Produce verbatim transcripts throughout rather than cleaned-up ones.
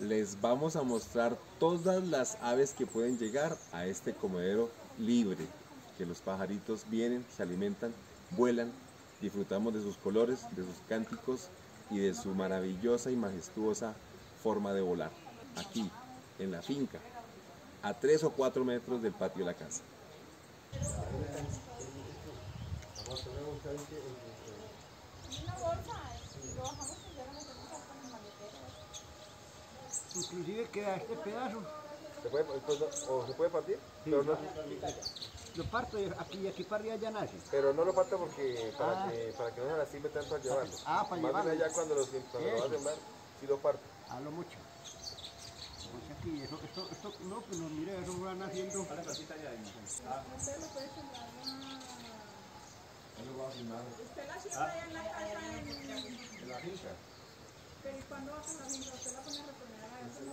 les vamos a mostrar todas las aves que pueden llegar a este comedero libre, que los pajaritos vienen, se alimentan, vuelan, disfrutamos de sus colores, de sus cánticos y de su maravillosa y majestuosa forma de volar, aquí, en la finca, a tres o cuatro metros del patio de la casa. Inclusive queda este pedazo. ¿Se puede, o se puede partir? Sí, Pero no, lo parto y aquí y aquí para arriba ya nace. pero no lo parta porque para, Ah. que, para que no se lastime tanto al llevarlo. Ah, para Más llevarlo. bien allá cuando lo, cuando lo va a sembrar, sí lo parte. Hablo mucho. Pues aquí, eso, esto, esto, no, pues no, mire, eso van haciendo. ¿Cuál es la cita ya? Ah. Usted lo puede sembrar. Ahí lo va a filmar. Usted la siembra allá en la casa en... En la finca. Pero ¿y cuándo va con la finca? ¿Usted la pone a reponer a eso?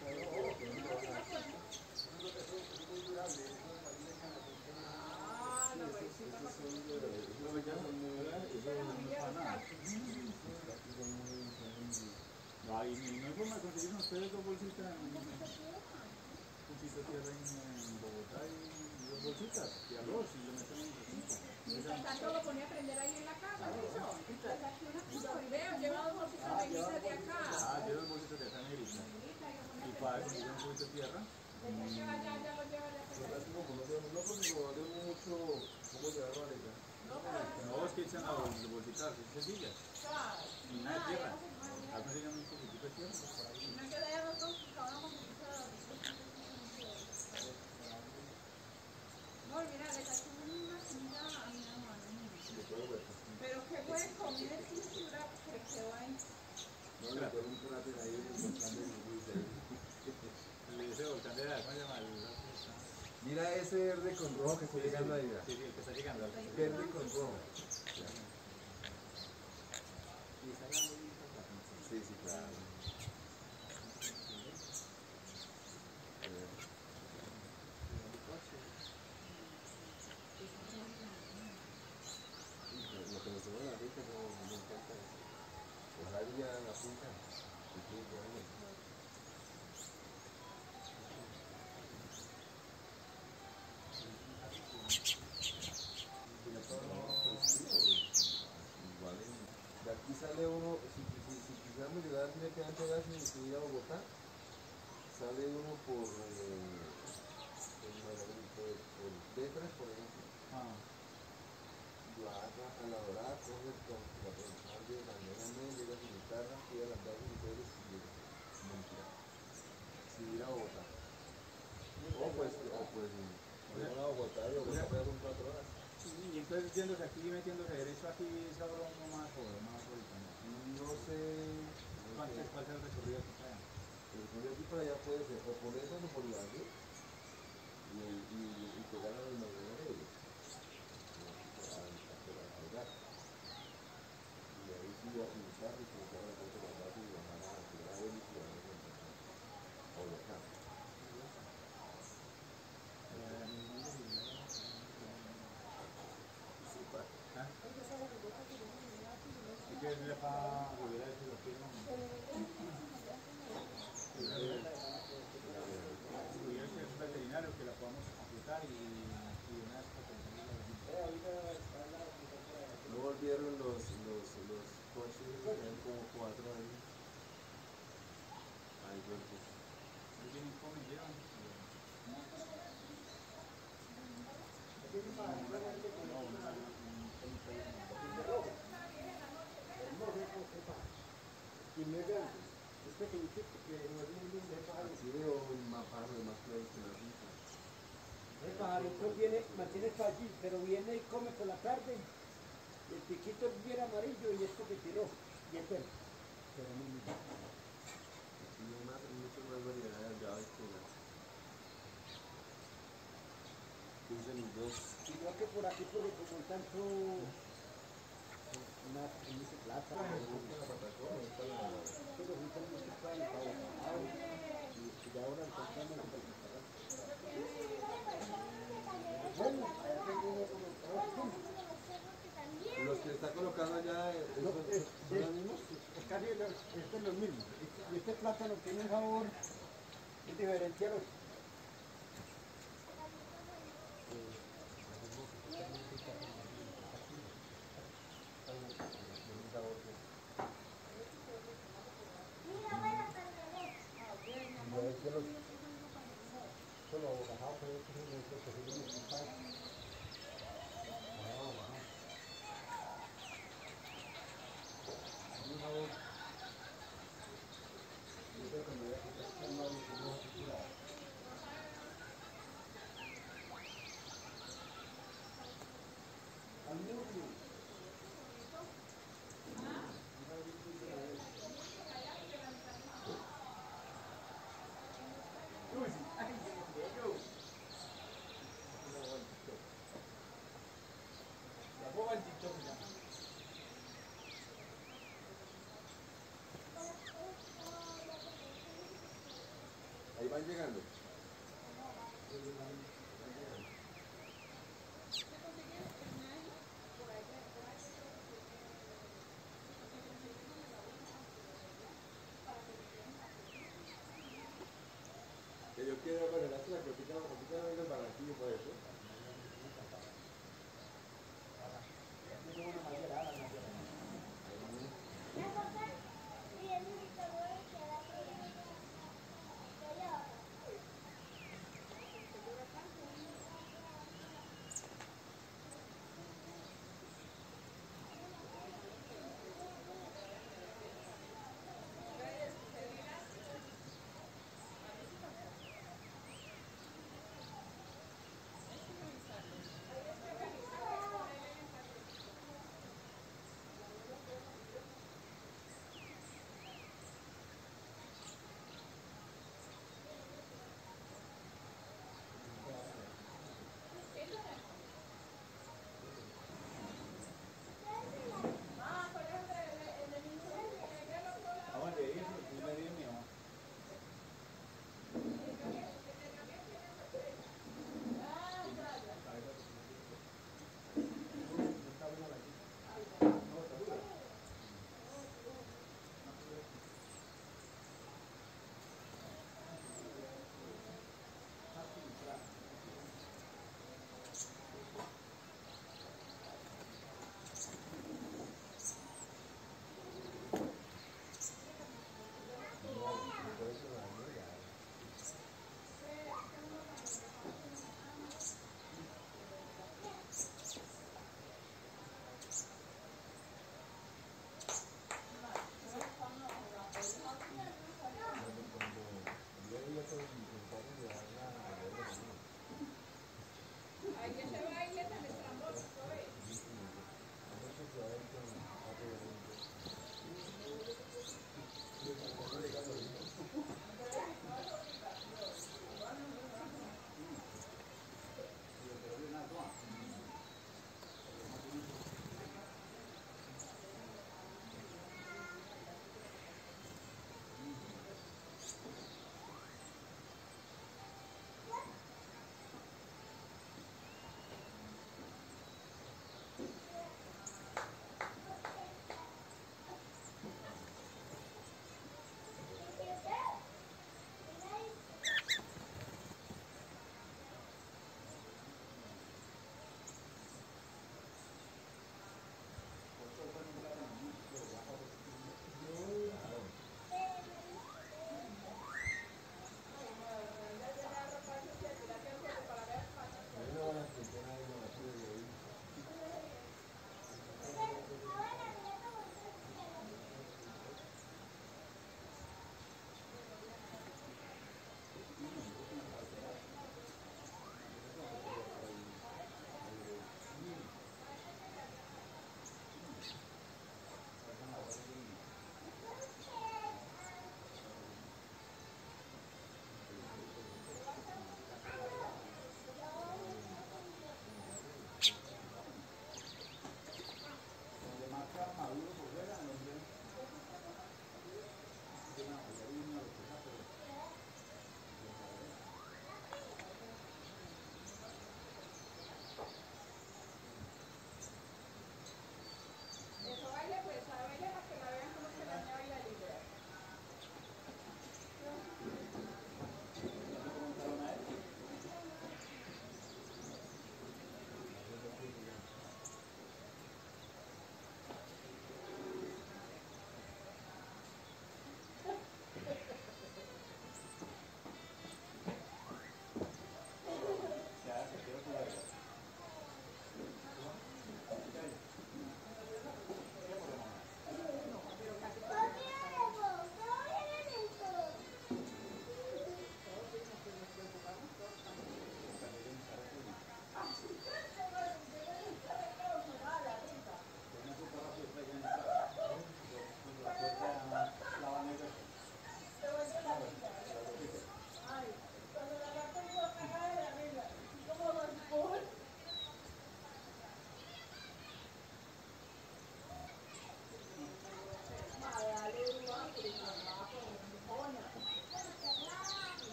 Ah, la raicita para No, y no hay forma de conseguir ustedes dos bolsitas, un poquito de tierra en Bogotá y dos bolsitas de arroz y lo meten en bolsitas. Mientras tanto lo pone a prender ahí en la casa, ¿no? Veo, lleva dos bolsitas de guisas de acá. Ah, lleva dos bolsitas de acá negrita. Y para conseguir un poquito de tierra. Ya lo lleva, ya, ya lo lleva, ya se lo Como no tenemos locos, ni valemos mucho cómo llevarlo a la No, es que echan las bolsitas sencillas. Y nada de tierra. A conseguir un poquitito de tierra. no hay que dejarlo todo, cada uno con su no, mira, le cayó una comida a mi hermano. Pero qué hueco, mire el cintura que quedó ahí. No, le pongo un plato ahí en el volcán de Luis. Le dice volcán de la, ¿cómo se llama? Mira ese verde con rojo que está llegando ahí. Sí, sí, el que está llegando. Verde con rojo. Sí, sí, claro. Lo que nos tomó la rica no me encanta. Ojalá ya la finca. Y tú, bueno. De aquí sale uno, si, si, si quisiéramos llegar directamente a y subir a Bogotá, sale uno por, eh, por, por, por letras, por ejemplo. Ah. Baja a la dorada, coge el transformador de la mañana, llega a su guitarra, pide las bases y todo y llega. Mentira. Subir a Bogotá. O pues, o pues, llegar a Bogotá y Bogotá son cuatro horas. Y entonces yéndose aquí, metiéndose derecho aquí, es ahora uno más joven, más ahorita, ¿no? No sé. No ¿Cuál sé. es cuál es el recorrido aquí para allá? El de aquí para allá puede ser o por eso o por la y, y, y pegar a los navegadores. Y ahí sí va a pintar y pintar la cosa de la base y bajar a tirar a él y tirar a él. O lo acá. ¿Ah? ¿Y qué es para volver a decir lo que no? Hubiera que es un veterinario que la podamos aplicar y, y una vez para No volvieron los, los, los coches, eran como cuatro años. Ay, cuerpos. no tienen cómo llevan. Y no es grande, es pequeñito que no es muy lindo. Así veo más pájaros más claros que la finca. El pajarito viene, mantiene está allí, pero viene y come por la tarde. El piquito es bien amarillo y esto que tiró, y el pelo. Pero muy lindo. Aquí hay más, muchas más variedades de aves que las. Dicen los dos. Igual que por aquí, porque como tanto una mucha plata, pero juntan mucho pan, y ahora encontramos el bueno, ahí tengo uno como Los que está colocando allá, ¿esos no, es, son los mismos? es casi los, este es lo mismo. Y este plátano tiene un sabor es diferente al otro. Ahí van llegando. Que yo quiero ver la cosita, cosita no venga el barranquillo por eso.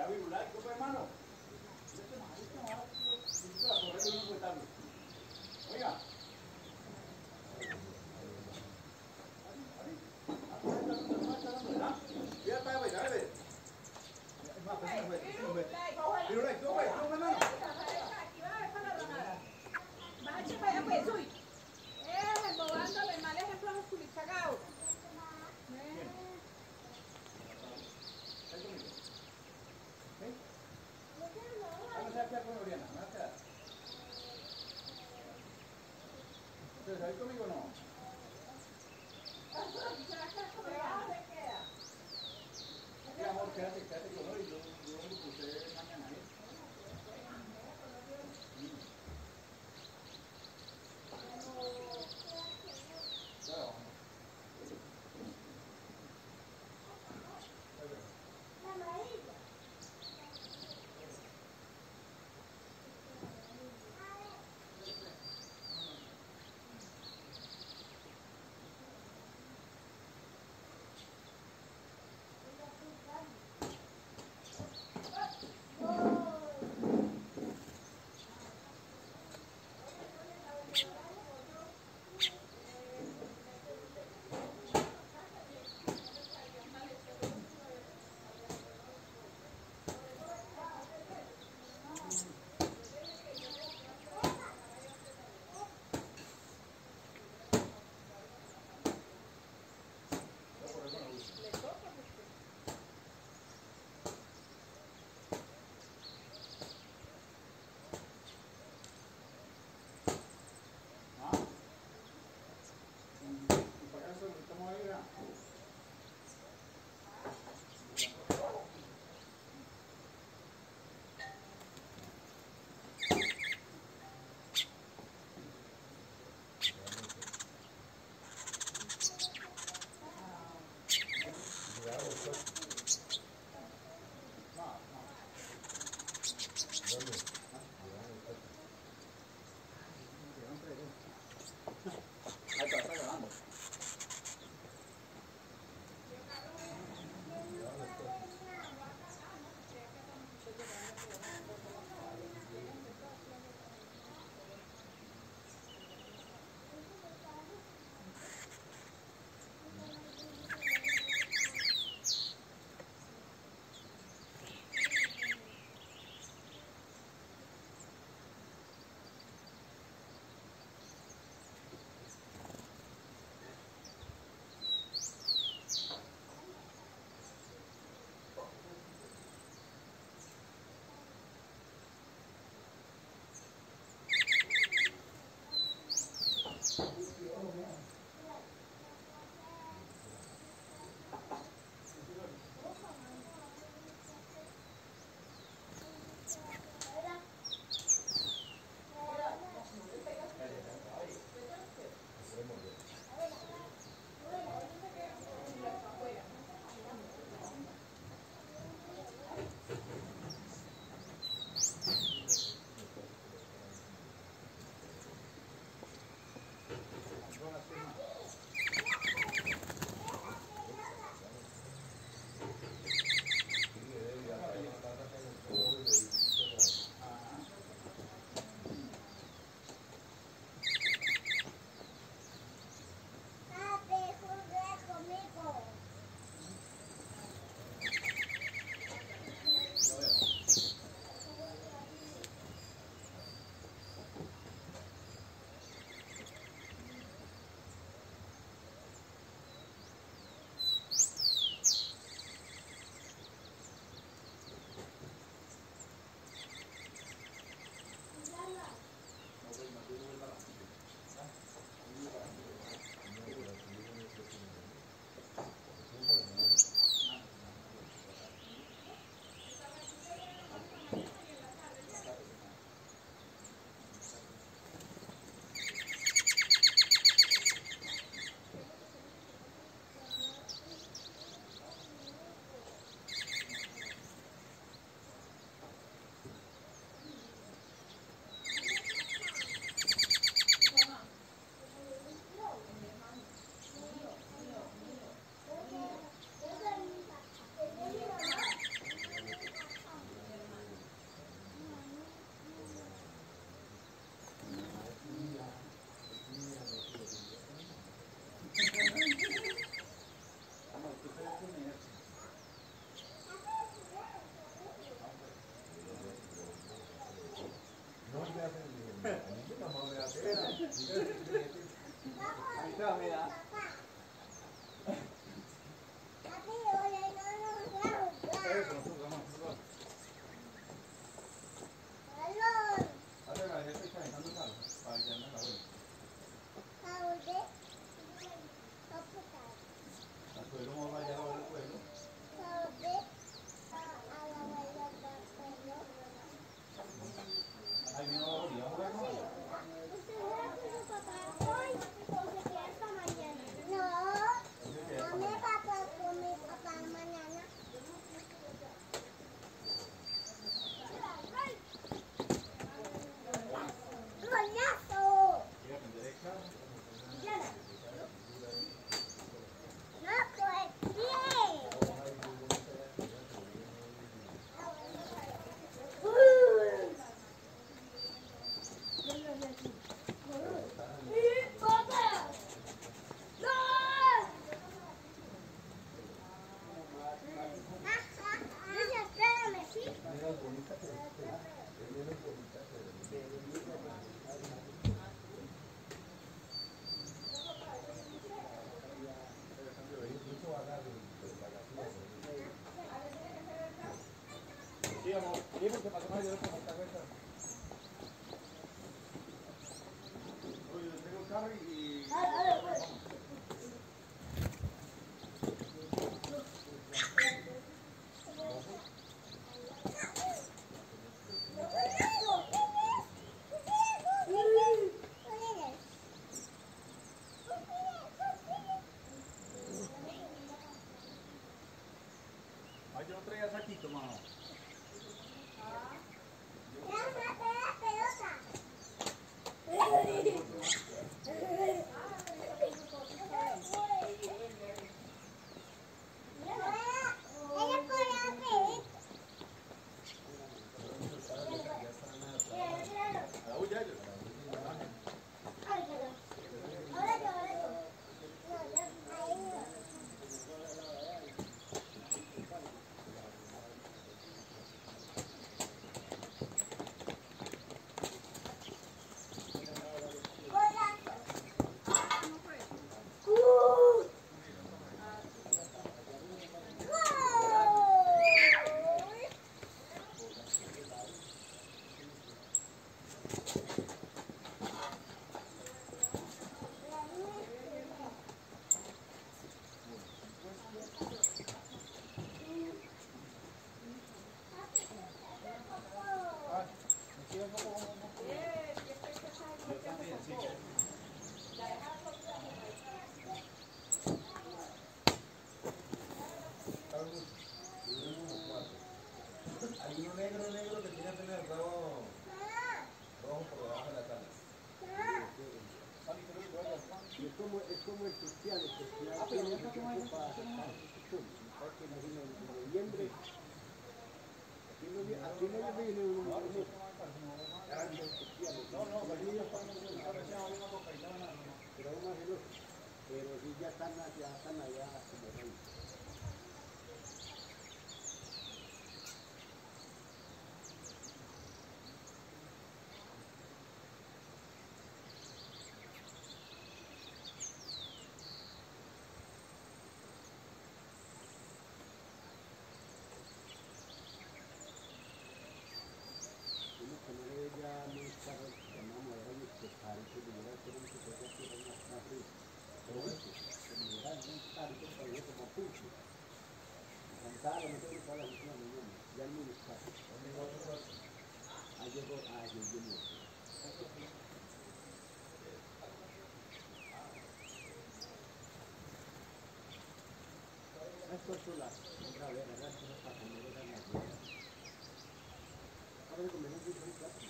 virular, ¿cómo hermano? Este majarito va a correr de un cuetable. Oiga. Sí, amor. Sí, porque pasó más de dos por esta vuelta. Oye, yo tengo el carro y... Ay, yo no traía saquito, mamá. Hay uno negro, negro que tiene apenas el rabo rojo por debajo de las alas. Es como, es como el cristiano, el cristiano Ah, pero tiene ya está mucho como tiempo ahí, para está como sacar ahí. su chum. Porque imagina, en noviembre, aquí en noviembre, aquí en noviembre viene un No, un- no, no, pero yo estaba en el carro, ya había una cocaína, no, no. pero aún más veloz. Pero sí ya están, ya están allá como reyes. Uno que no le ve ya muy caro, llamamos a ellos que parece que mirar pero que se hace más más frío. Pero bueno, que mirar muy caro, que para ellos como pulso. Cantar, no tengo que estar a las diez de la mañana, ya el lunes casi. Ahí llegó, ah, yo lleno. Esto es la otra vez, ¿verdad? Esto es para comer en las ruedas. Ahora de comer en muy plato.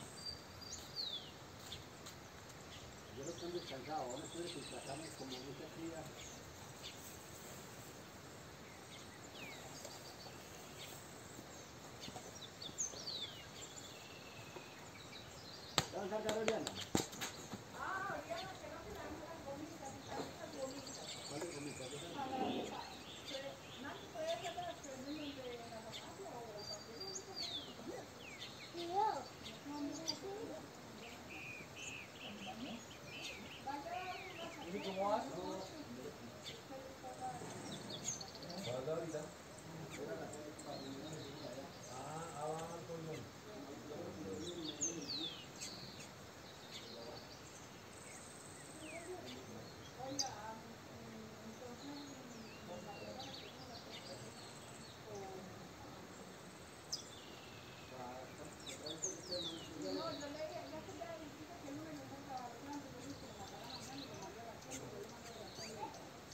Yo no estoy descansado, ahora estoy descansando como mucha fría. ¿Estás acá, Oriana? Ah, Oriana, que no se dan las gomitas, esas gomitas. ¿Cuál es comida? ¿Qué tal? Para la boca. Se- Nancy, ¿puede hacer las que venden de la farmacia o cualquier cosa? ¿Y cómo vas? ¿Cuándo ahorita? Ah, ah, va, coño. No, yo le ya que ya dijiste que el lunes no está trabajando, yo dije que me la mañana y me mandé a la tienda, yo le mandé a la tienda.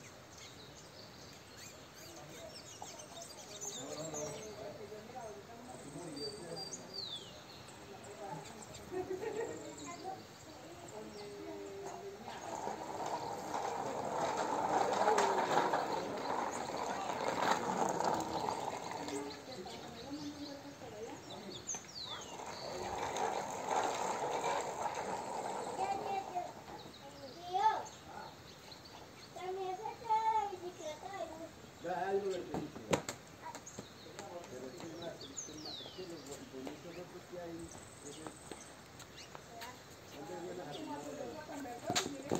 Ya hay algo de película. Pero es que es más, es que es más, es que los bo- bonitos otros que hay, es el- ¿dónde viene la jardinera?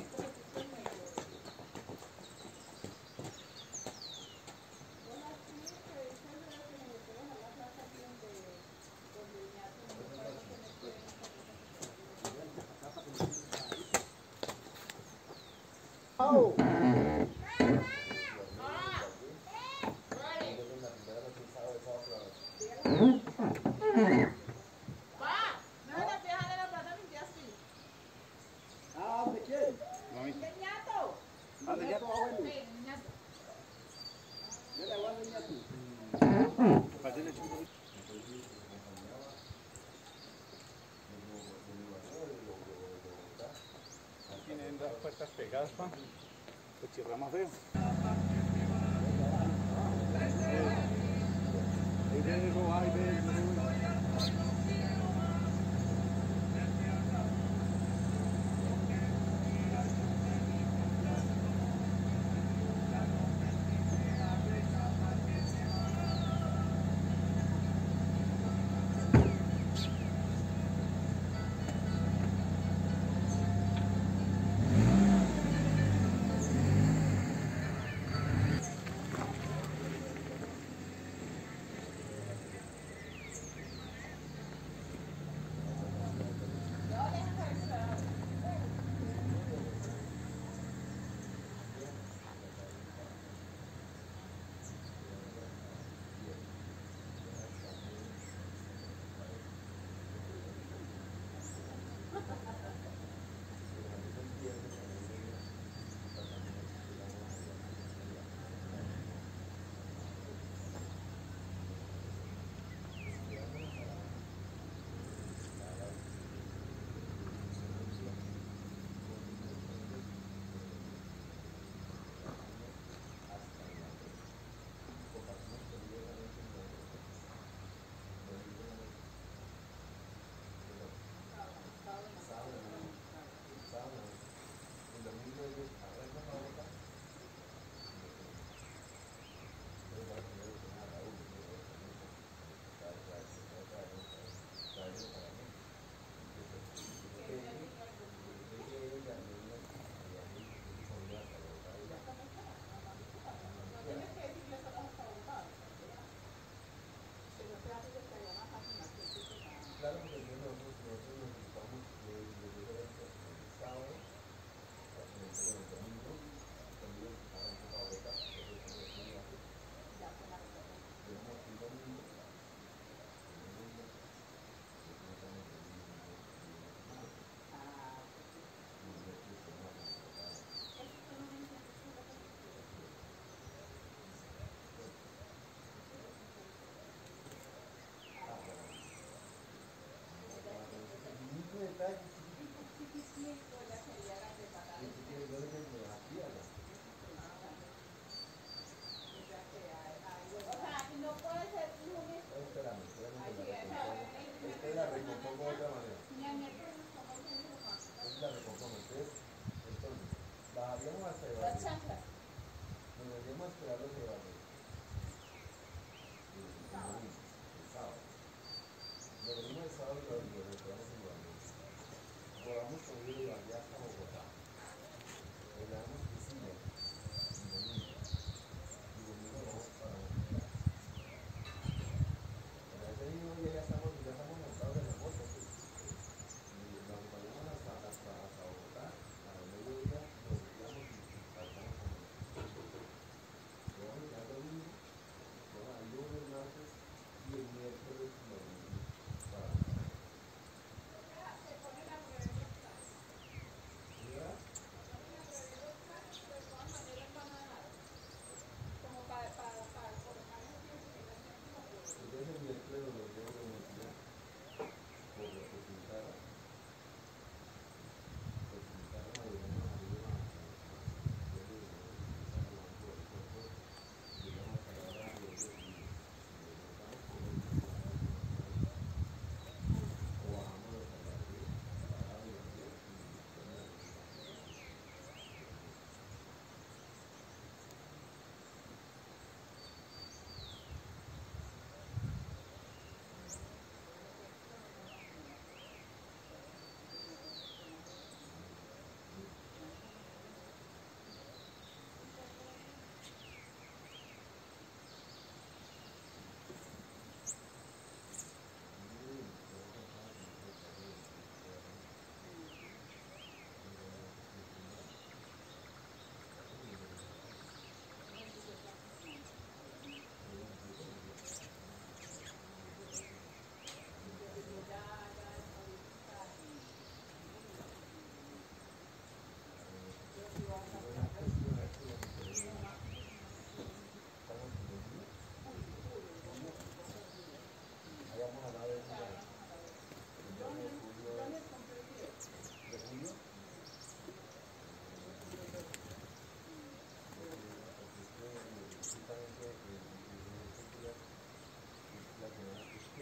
Pa, no se te dejan de la plata limpiaste. Ah, ¿dónde quién? ¿Qué ñato? Ah, de ñato, abuelo. Sí, ñato. Yo le voy a dar ñato. Tienen las puertas pegadas, pa. Pues cierra más feo. Ahí ve, Roa, ahí ve.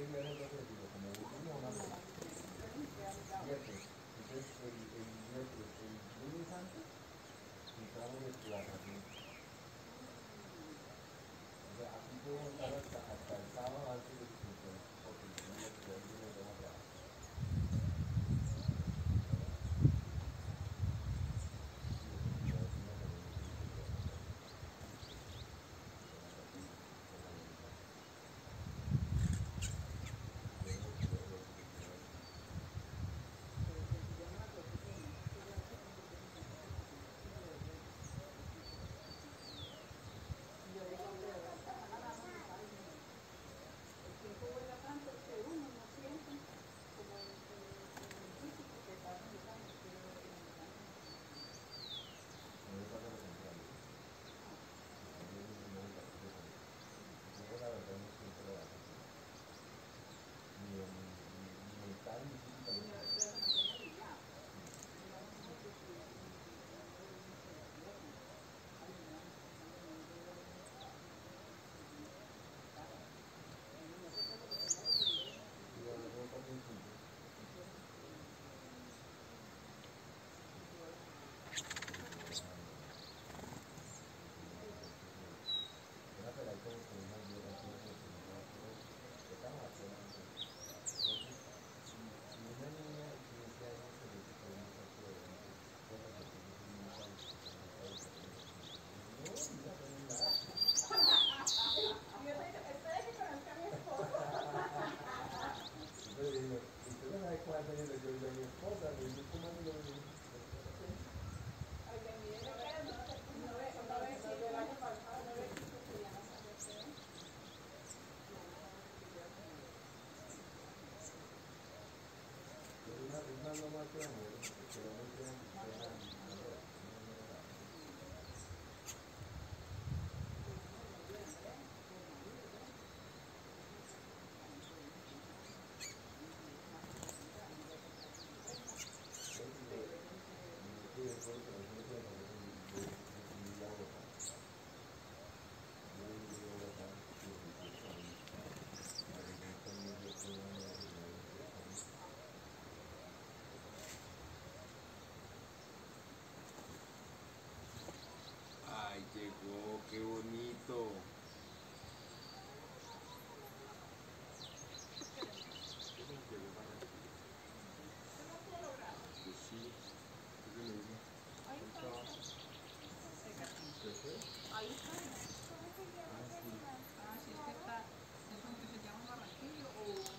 ¿qué día es el doce de julio? ¿Como un lunes o una fecha? Miércoles. Entonces, el, el miércoles, el lunes antes, entramos de plazación. O sea, aquí podemos estar hasta, hasta el sábado antes de que se pueda, porque si no, ya el lunes vamos a trabajar. Ay, llegó, qué bonito. Pues sí, ¿qué se le dice? Ahí está. Ahí está. Ah, sí, es que está. ¿Es un que se llama Barranquillo o...?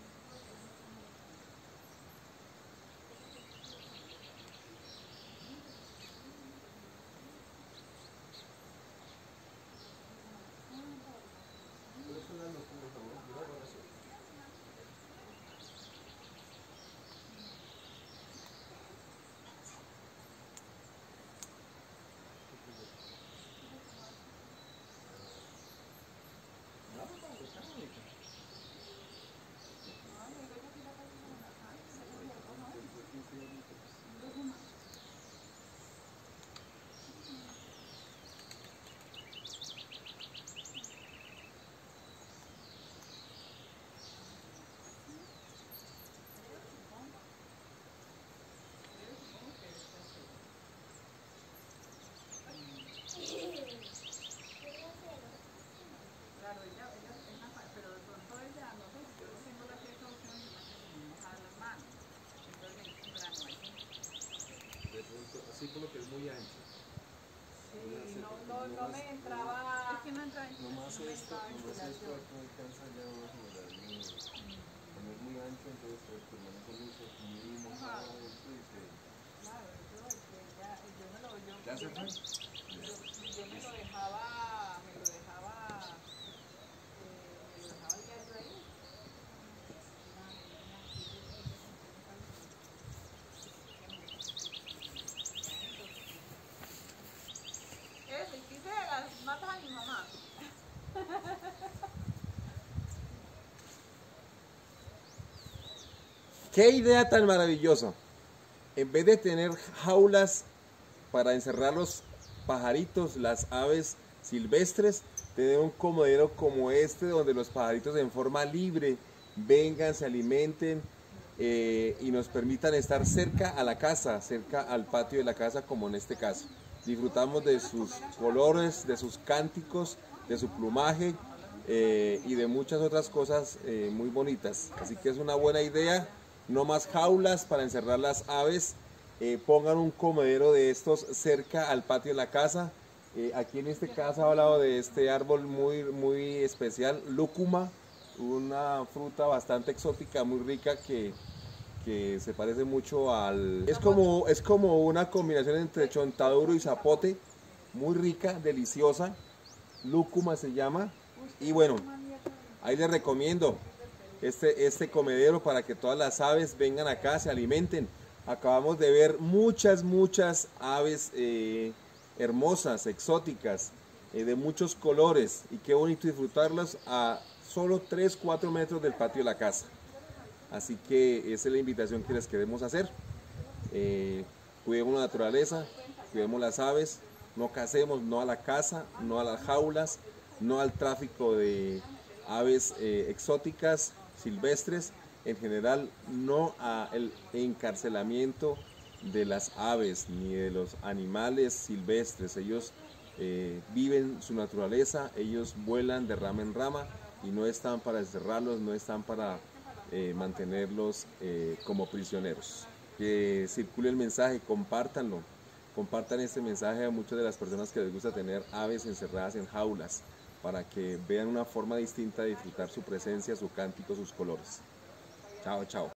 Claro, ella, ella es una, fa- pero de pronto ella, no sé, yo no tengo la precaución y más que tenemos a las manos. Entonces le hice un grano ahí. De pronto, así como que es muy ancho. Sí, no, no, no me entraba. Es que no entraba en Nomás no me esto, entraba nomás esto ventilación. aquí no alcanza ya a generar muy, como es muy ancho, entonces pues permanece liso, muy mojado esto y se... Claro, eso es que ya, yo me lo, yo, ¿Ya se yo, fue? me, yo, yo me lo dejaba, me lo dejaba, eh, me lo dejaba diario ahí. Una, una, eso, y quise de las matas a mi mamá. ¡Qué idea tan maravillosa! En vez de tener jaulas para encerrar los pajaritos, las aves silvestres, tener un comedero como este donde los pajaritos en forma libre vengan, se alimenten eh, y nos permitan estar cerca a la casa, cerca al patio de la casa, como en este caso. Disfrutamos de sus colores, de sus cánticos, de su plumaje eh, y de muchas otras cosas eh, muy bonitas. Así que es una buena idea. No más jaulas para encerrar las aves. Eh, pongan un comedero de estos cerca al patio de la casa. Eh, aquí en este caso he hablado de este árbol muy, muy especial, lúcuma, una fruta bastante exótica, muy rica, que, que se parece mucho al... Es como, es como una combinación entre chontaduro y zapote, muy rica, deliciosa. Lúcuma se llama. Y bueno, ahí les recomiendo este, este comedero para que todas las aves vengan acá, se alimenten. Acabamos de ver muchas, muchas aves eh, hermosas, exóticas, eh, de muchos colores, y qué bonito disfrutarlas a solo tres, cuatro metros del patio de la casa. Así que esa es la invitación que les queremos hacer. Eh, cuidemos la naturaleza, cuidemos las aves, no casemos, no a la caza, no a las jaulas, no al tráfico de aves eh, exóticas, silvestres, en general no al encarcelamiento de las aves ni de los animales silvestres. Ellos eh, viven su naturaleza, ellos vuelan de rama en rama y no están para encerrarlos, no están para eh, mantenerlos eh, como prisioneros. Que circule el mensaje, compártanlo, compartan este mensaje a muchas de las personas que les gusta tener aves encerradas en jaulas, para que vean una forma distinta de disfrutar su presencia, su cántico, sus colores. Chao, chao.